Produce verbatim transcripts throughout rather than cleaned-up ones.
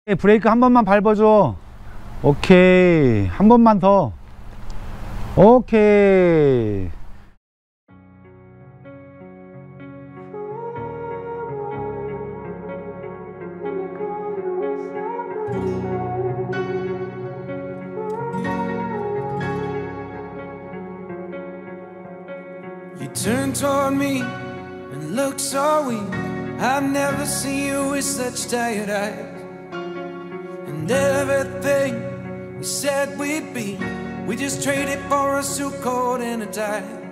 브레이크 한 번만 밟아줘. 오케이, 한 번만 더. 오케이. You turn toward me and look so weak. I've never seen you with such tired eyes. And everything we said we'd be, we just traded for a suit coat and a tie.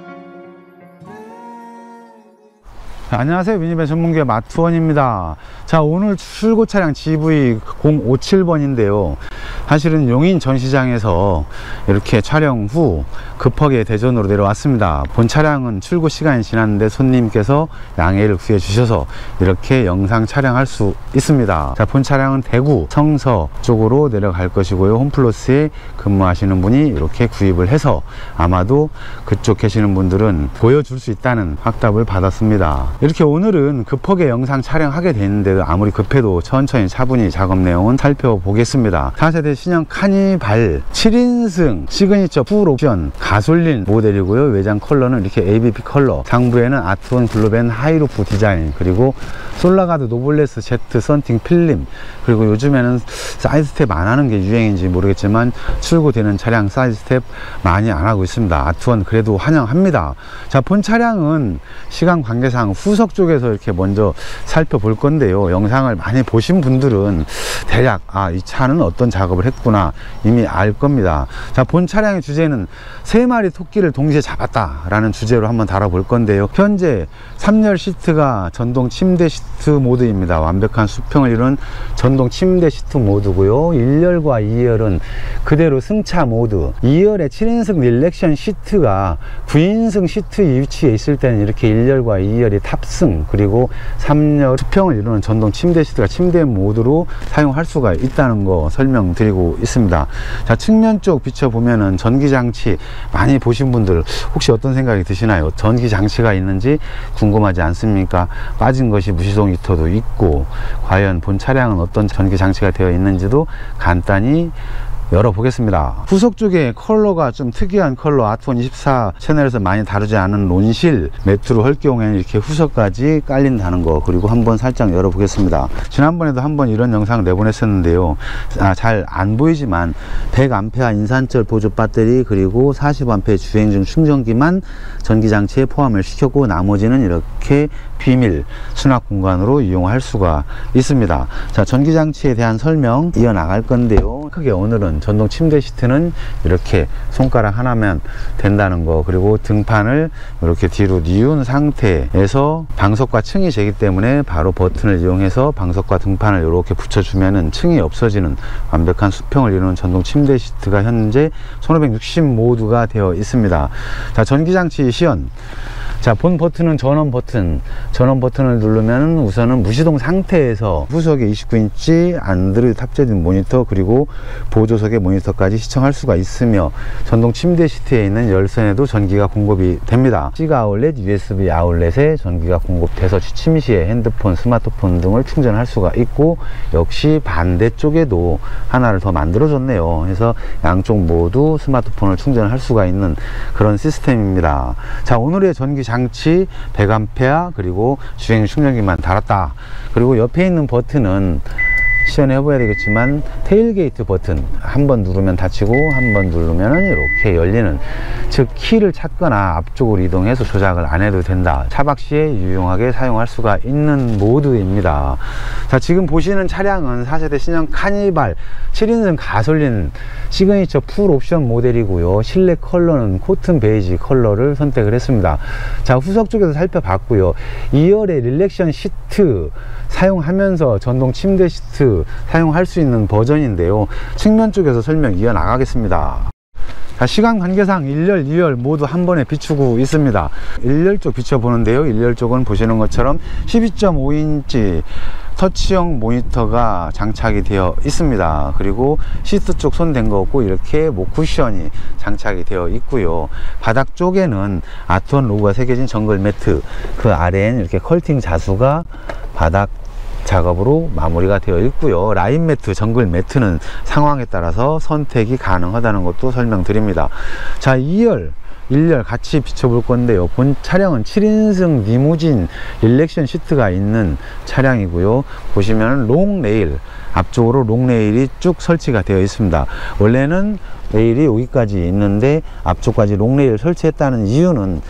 안녕하세요, 미니밴 전문기업 마투원입니다. 자, 오늘 출고 차량 지브이 공오칠 번인데요 사실은 용인 전시장에서 이렇게 촬영 후 급하게 대전으로 내려왔습니다. 본 차량은 출고 시간이 지났는데 손님께서 양해를 구해 주셔서 이렇게 영상 촬영할 수 있습니다. 자, 본 차량은 대구 성서 쪽으로 내려갈 것이고요, 홈플러스에 근무하시는 분이 이렇게 구입을 해서 아마도 그쪽 계시는 분들은 보여줄 수 있다는 확답을 받았습니다. 이렇게 오늘은 급하게 영상 촬영하게 됐는데도 아무리 급해도 천천히 차분히 작업 내용은 살펴보겠습니다. 사 세대 신형 카니발 칠 인승 시그니처 풀옵션 가솔린 모델이고요. 외장 컬러는 이렇게 에이비피 컬러, 상부에는 아트원 글로벤 하이루프 디자인, 그리고 솔라가드 노블레스 Z 썬팅 필름, 그리고 요즘에는 사이드 스텝 안 하는 게 유행인지 모르겠지만 출고되는 차량 사이드 스텝 많이 안 하고 있습니다. 아트원 그래도 환영합니다. 자, 본 차량은 시간 관계상 후석 쪽에서 이렇게 먼저 살펴볼 건데요, 영상을 많이 보신 분들은 대략 아, 이 차는 어떤 작업을 했구나 이미 알 겁니다. 자, 본 차량의 주제는 세 마리 토끼를 동시에 잡았다 라는 주제로 한번 다뤄볼 건데요, 현재 삼 열 시트가 전동 침대 시트 모드입니다. 완벽한 수평을 이루는 전동 침대 시트 모드고요, 일 열과 이 열은 그대로 승차 모드, 이 열의 칠 인승 릴렉션 시트가 구 인승 시트 위치에 있을 때는 이렇게 일 열과 이 열이 탑승, 그리고 삼 열 수평을 이루는 전동 침대 시트가 침대 모드로 사용할 수가 있다는 거 설명드리고 있습니다. 자, 측면 쪽 비춰보면은 전기장치 많이 보신 분들 혹시 어떤 생각이 드시나요? 전기장치가 있는지 궁금하지 않습니까? 빠진 것이 무시동 히터도 있고, 과연 본 차량은 어떤 전기장치가 되어 있는지도 간단히 열어보겠습니다. 후석 쪽에 컬러가 좀 특이한 컬러, 아트원 이십사 채널에서 많이 다루지 않은 론실 매트로 헐경에는 이렇게 후석까지 깔린다는 거, 그리고 한번 살짝 열어보겠습니다. 지난번에도 한번 이런 영상을 내보냈었는데요, 아, 잘 안 보이지만 백 암페어 인산철 보조 배터리, 그리고 사십 암페어 주행중 충전기만 전기장치에 포함을 시켰고, 나머지는 이렇게 비밀 수납 공간으로 이용할 수가 있습니다. 자, 전기장치에 대한 설명 이어나갈 건데요, 크게 오늘은 전동 침대 시트는 이렇게 손가락 하나면 된다는 거, 그리고 등판을 이렇게 뒤로 뉘운 상태에서 방석과 층이 재기 때문에 바로 버튼을 이용해서 방석과 등판을 이렇게 붙여주면은 층이 없어지는 완벽한 수평을 이루는 전동 침대 시트가 현재 천오백육십 모드가 되어 있습니다. 자, 전기장치 시연. 자, 본 버튼은 전원 버튼, 전원 버튼을 누르면 우선은 무시동 상태에서 후석에 이십구 인치 안드로이드 탑재된 모니터, 그리고 보조석의 모니터까지 시청할 수가 있으며, 전동 침대 시트에 있는 열선에도 전기가 공급이 됩니다. C 아울렛, 유에스비 아울렛에 전기가 공급돼서 취침 시에 핸드폰, 스마트폰 등을 충전할 수가 있고, 역시 반대쪽에도 하나를 더 만들어 줬네요. 그래서 양쪽 모두 스마트폰을 충전할 수가 있는 그런 시스템입니다. 자, 오늘의 전기 장치 백 암페어, 그리고 주행 충전기만 달았다. 그리고 옆에 있는 버튼은 시연해 봐야 되겠지만 테일게이트 버튼 한 번 누르면 닫히고 한 번 누르면 이렇게 열리는, 즉 키를 찾거나 앞쪽으로 이동해서 조작을 안 해도 된다. 차박 시에 유용하게 사용할 수가 있는 모드입니다. 자, 지금 보시는 차량은 사 세대 신형 카니발 칠 인승 가솔린 시그니처 풀 옵션 모델이고요, 실내 컬러는 코튼 베이지 컬러를 선택을 했습니다. 자, 후석 쪽에서 살펴봤고요, 이 열의 릴렉션 시트 사용하면서 전동 침대 시트 사용할 수 있는 버전인데요, 측면 쪽에서 설명 이어나가겠습니다. 자, 시간 관계상 일 열, 이 열 모두 한 번에 비추고 있습니다. 일 열 쪽 비춰보는데요, 일 열 쪽은 보시는 것처럼 십이 점 오 인치 터치형 모니터가 장착이 되어 있습니다. 그리고 시트 쪽 손 댄 거 없고 이렇게 목 쿠션이 장착이 되어 있고요. 바닥 쪽에는 아트원 로고가 새겨진 정글 매트, 그 아래에는 이렇게 컬팅 자수가 바닥 작업으로 마무리가 되어 있고요. 라인 매트, 정글 매트는 상황에 따라서 선택이 가능하다는 것도 설명드립니다. 자, 이 열 일 열 같이 비춰볼 건데요. 본 차량은 칠 인승 리무진 릴렉션 시트가 있는 차량이고요. 보시면 롱레일, 앞쪽으로 롱레일이 쭉 설치가 되어 있습니다. 원래는 레일이 여기까지 있는데 앞쪽까지 롱레일 설치했다는 이유는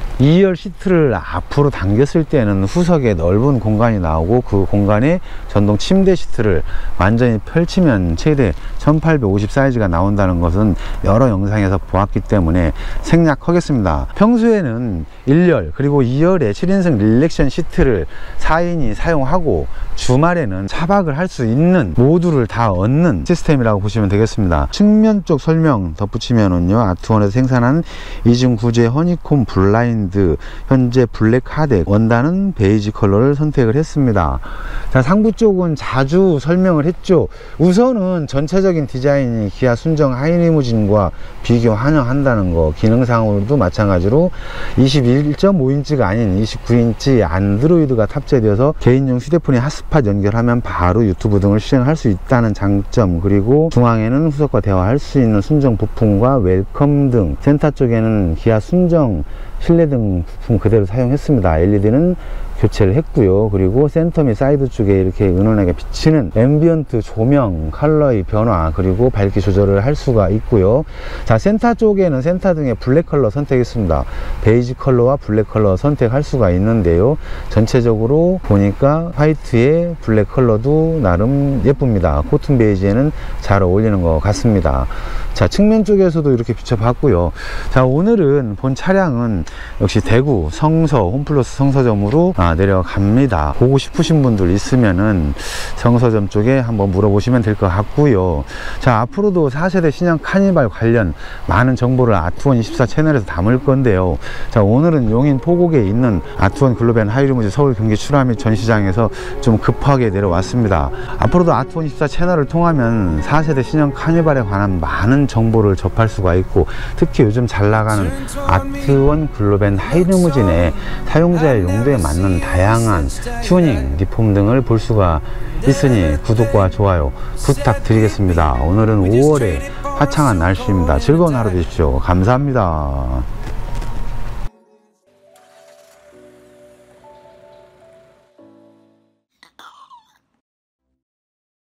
이 열 시트를 앞으로 당겼을 때는 후석에 넓은 공간이 나오고 그 공간에 전동 침대 시트를 완전히 펼치면 최대 천팔백오십 사이즈가 나온다는 것은 여러 영상에서 보았기 때문에 생략하겠습니다. 평소에는 일 열 그리고 이 열에 칠 인승 릴렉션 시트를 사 인이 사용하고 주말에는 차박을 할 수 있는 모두를 다 얻는 시스템이라고 보시면 되겠습니다. 측면 쪽 설명 덧붙이면은요, 아트원에서 생산한 이중 구제 허니콤 블라인드, 현재 블랙 하덱, 원단은 베이지 컬러를 선택을 했습니다. 자, 상부 쪽은 자주 설명을 했죠. 우선은 전체적인 디자인이 기아 순정 하이리무진과 비교 환영한다는 거, 기능상으로도 마찬가지로 이십일 점 오 인치가 아닌 이십구 인치 안드로이드가 탑재되어서 개인용 휴대폰에 핫스팟 연결하면 바로 유튜브 등을 실행할 수 있다는 장점, 그리고 중앙에는 후석과 대화할 수 있는 순정 부품과 웰컴 등, 센터 쪽에는 기아 순정 실내등 부품 그대로 사용했습니다. 엘이디는 교체를 했고요. 그리고 센터 및 사이드 쪽에 이렇게 은은하게 비치는 앰비언트 조명 컬러의 변화, 그리고 밝기 조절을 할 수가 있고요. 자, 센터 쪽에는 센터 등의 블랙 컬러 선택했습니다. 베이지 컬러와 블랙 컬러 선택할 수가 있는데요. 전체적으로 보니까 화이트에 블랙 컬러도 나름 예쁩니다. 코튼 베이지에는 잘 어울리는 것 같습니다. 자, 측면 쪽에서도 이렇게 비춰봤고요. 자, 오늘은 본 차량은 역시 대구 성서 홈플러스 성서점으로 아, 내려갑니다. 보고 싶으신 분들 있으면은 성서점 쪽에 한번 물어보시면 될 것 같고요. 자, 앞으로도 사 세대 신형 카니발 관련 많은 정보를 아트원 이십사 채널에서 담을 건데요. 자, 오늘은 용인 포곡에 있는 아트원 글로벤 하이리무진 서울 경기 출하 및 전시장에서 좀 급하게 내려왔습니다. 앞으로도 아트원 이십사 채널을 통하면 사 세대 신형 카니발에 관한 많은 정보를 접할 수가 있고, 특히 요즘 잘 나가는 아트원 글로벤 하이리무진의 사용자의 용도에 맞는 다양한 튜닝, 리폼 등을 볼 수가 있으니 구독과 좋아요 부탁드리겠습니다. 오늘은 오월의 화창한 날씨입니다. 즐거운 하루 되십시오. 감사합니다.